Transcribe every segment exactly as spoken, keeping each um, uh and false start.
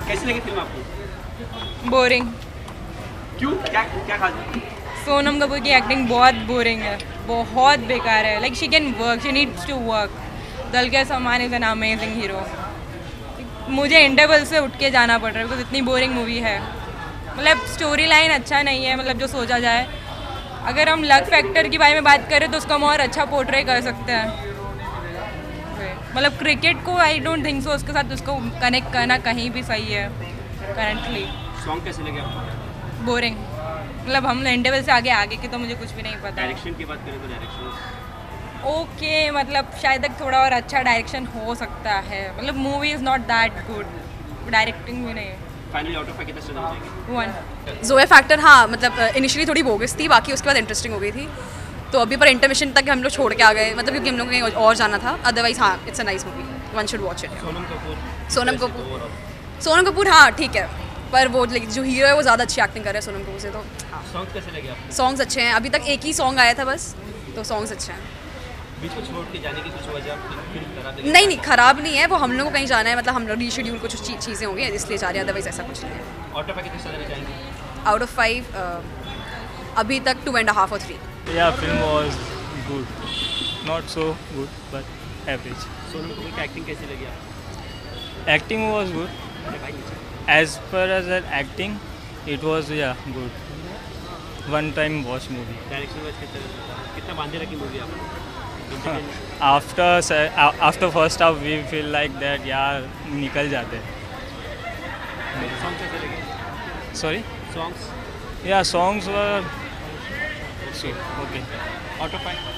कैसी लगी फिल्म आपको? बोरिंग। क्यों? क्या क्या खास? सोनम कपूर की एक्टिंग बहुत बोरिंग है, बहुत बेकार है। Like she can work, she needs to work. Dulquer Salmaan is an amazing hero. मुझे इंटरवल से उठ के जाना पड़ रहा है बिकॉज इतनी बोरिंग मूवी है। मतलब स्टोरी लाइन अच्छा नहीं है, मतलब जो सोचा जाए। अगर हम लक फैक्टर के बारे में बात करें तो उसका हम और अच्छा पोर्ट्रे कर सकते हैं। मतलब क्रिकेट को आई डोंट थिंक सो उसके साथ उसको कनेक्ट करना कहीं भी सही है करंटली। सॉन्ग कैसे लगे आपको? बोरिंग। मतलब हम इंटरवल से आगे आगे की तो मुझे कुछ भी नहीं पता। डायरेक्शन की बात करें तो डायरेक्शन ओके okay, मतलब शायद तक थोड़ा और अच्छा डायरेक्शन हो सकता है। मतलब movie is not that good, directing भी नहीं। फाइनली आउट ऑफ फाइव कितना स्टार देना चाहिए? वन। जोए फैक्टर हाँ, मतलब इनिशियली थोड़ी बोगस थी, बाकी उसके बाद इंटरेस्टिंग हो गई थी। तो अभी पर इंटरमिशन तक हम लोग छोड़ के आ गए, मतलब क्योंकि हम लोग कहीं और जाना था। अदरवाइज हाँ, it's a nice movie, one should watch it. Sonam Kapoor Sonam Kapoor Sonam Kapoor हाँ ठीक है, पर वो जो हीरो है वो ज़्यादा अच्छी एक्टिंग कर रहा है सोनम कपूर से। तो सॉन्ग कैसे लगे आपको? सॉन्ग्स अच्छे हैं, अभी तक एक ही सॉन्ग आया था बस, तो सॉन्ग्स अच्छे हैं। बीच में छोड़ के जाने की कुछ वजह? नहीं नहीं, ख़राब नहीं है वो, हम लोग को कहीं जाना है, मतलब हम लोग रीशेड्यूल कुछ ची, चीज़ें होंगी इसलिए जा रहे हैं, अदरवाइज ऐसा कुछ नहीं है। आउट ऑफ फाइव कितना स्टार देना चाहेंगे? आउट ऑफ फाइव अभी तक टू एंड हाफ और three. Yeah, film was good. Not so good, but average. Sonam Kapoor की एक्टिंग कैसी लगी आपको? Acting was good. As per as her acting, it was yeah good. One time watch movie. Direction wise कितना कितना बांधे रखी movie आपको? After se- after first half, we feel like that यार निकल जाते. सॉन्ग कैसे लगे? Sorry? Songs Yeah, songs were so okay. Out of five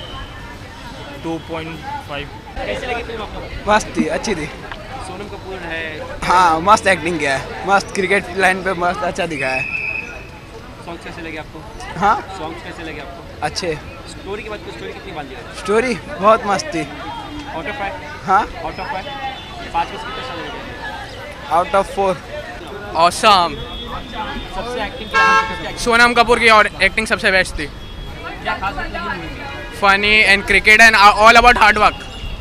two point five. कैसी लगी फिल्म आपको? मस्त थी, अच्छी थी। सोनम कपूर है, हाँ मस्त एक्टिंग किया है, मस्त क्रिकेट लाइन पे मस्त अच्छा दिखाया है। सॉन्ग्स कैसे लगे आपको? हाँ सॉन्ग्स कैसे लगे आपको? अच्छे। स्टोरी की बात करें, स्टोरी कितनी बांधी है? स्टोरी बहुत मस्त थी। Out of five? हाँ आउट ऑफ फाइव पाँच में से कितना स्टार देंगे? Out of four. ऑसम। सबसे एक्टिंग क्या सोनम कपूर की और एक्टिंग सबसे बेस्ट थी। क्या खास बात लगी मूवी में? Funny and cricket and all about hard work.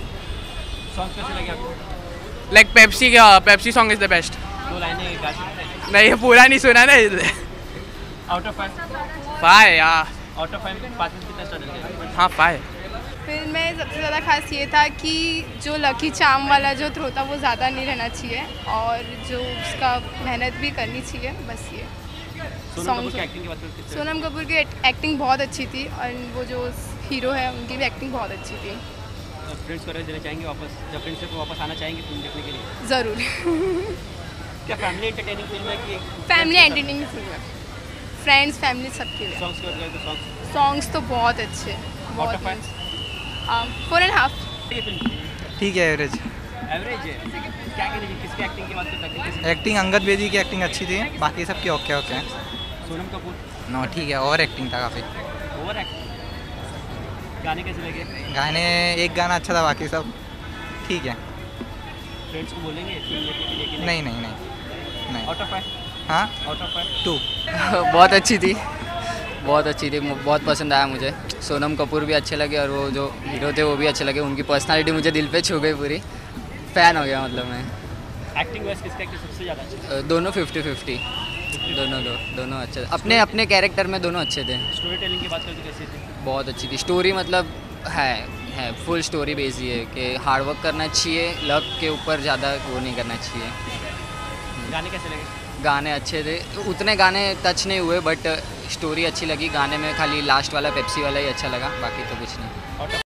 Songs कैसे लगे आपको? लाइक पेप्सी का Pepsi song is the best. दो लाइनें गा सकते हैं? नहीं ये पूरा नहीं सुना ना इसलिए। Out of five? फाइव या आउट ऑफ फाइव पाँच में से कितना स्टार देंगे? हाँ फाइव। फिल्म में सबसे ज़्यादा खास ये था कि जो लकी चार्म वाला जो थ्रो था वो ज़्यादा नहीं रहना चाहिए और जो उसका मेहनत भी करनी चाहिए, बस ये। सोनम कपूर की एक्टिंग की बात करें? सोनम कपूर की एक्टिंग बहुत अच्छी थी और वो जो हीरो है उनकी भी एक्टिंग बहुत अच्छी थी। फ्रेंड्स को रह देना चाहेंगे वापस, जब फ्रेंड्स को वापस आना चाहेंगे फिल्म देखने के लिए? ज़रूर। क्या फैमिली एंटरटेनिंग फिल्म है कि फैमिली एंटरटेनिंग फिल्म है, फ्रेंड्स फैमिली सबके लिए। सॉन्ग्स की बात करें तो सॉन्ग्स सॉन्ग्स तो बहुत अच्छे हैं, आउट बहुत। Of five? Four and half. ये फिल्म ठीक है, एवरेज। एवरेज है? क्या कहते हैं, किसकी एक्टिंग की बात करें? एक्टिंग अंगद बेदी की एक्टिंग अच्छी थी, बाकी सबकी ओके ओके हैं। सोनम कपूर नो ठीक है, और एक्टिंग था काफ़ी। Over acting. गाने कैसे लगे? गाने एक गाना अच्छा था, बाकी सब ठीक है। फ्रेंड्स को बोलेंगे फिल्म देखने के लिए कि नहीं नहीं नहीं नहीं। Out of five? हाँ आउट ऑफ फाइव? टू। बहुत अच्छी थी, बहुत अच्छी थी, बहुत पसंद आया मुझे। सोनम कपूर भी अच्छे लगे और वो जो हीरो थे वो भी अच्छे लगे, उनकी पर्सनालिटी मुझे दिल पे छू गई पूरी, फ़ैन हो गया मतलब मैं। एक्टिंग वाइज किसका एक्टिंग सबसे ज़्यादा अच्छा? दोनों फिफ्टी फिफ्टी, दोनों दो दोनों अच्छे, अपने अपने कैरेक्टर में दोनों अच्छे थे। स्टोरी टेलिंग की बात करें तो कैसी थी? बहुत अच्छी थी स्टोरी, मतलब है है फुल स्टोरी बेस ही है कि हार्ड वर्क करना चाहिए, लक के ऊपर ज़्यादा वो नहीं करना चाहिए। गाने कैसे लगे? गाने अच्छे थे, उतने गाने टच नहीं हुए बट स्टोरी अच्छी लगी। गाने में खाली लास्ट वाला पेप्सी वाला ही अच्छा लगा, बाकी तो कुछ नहीं।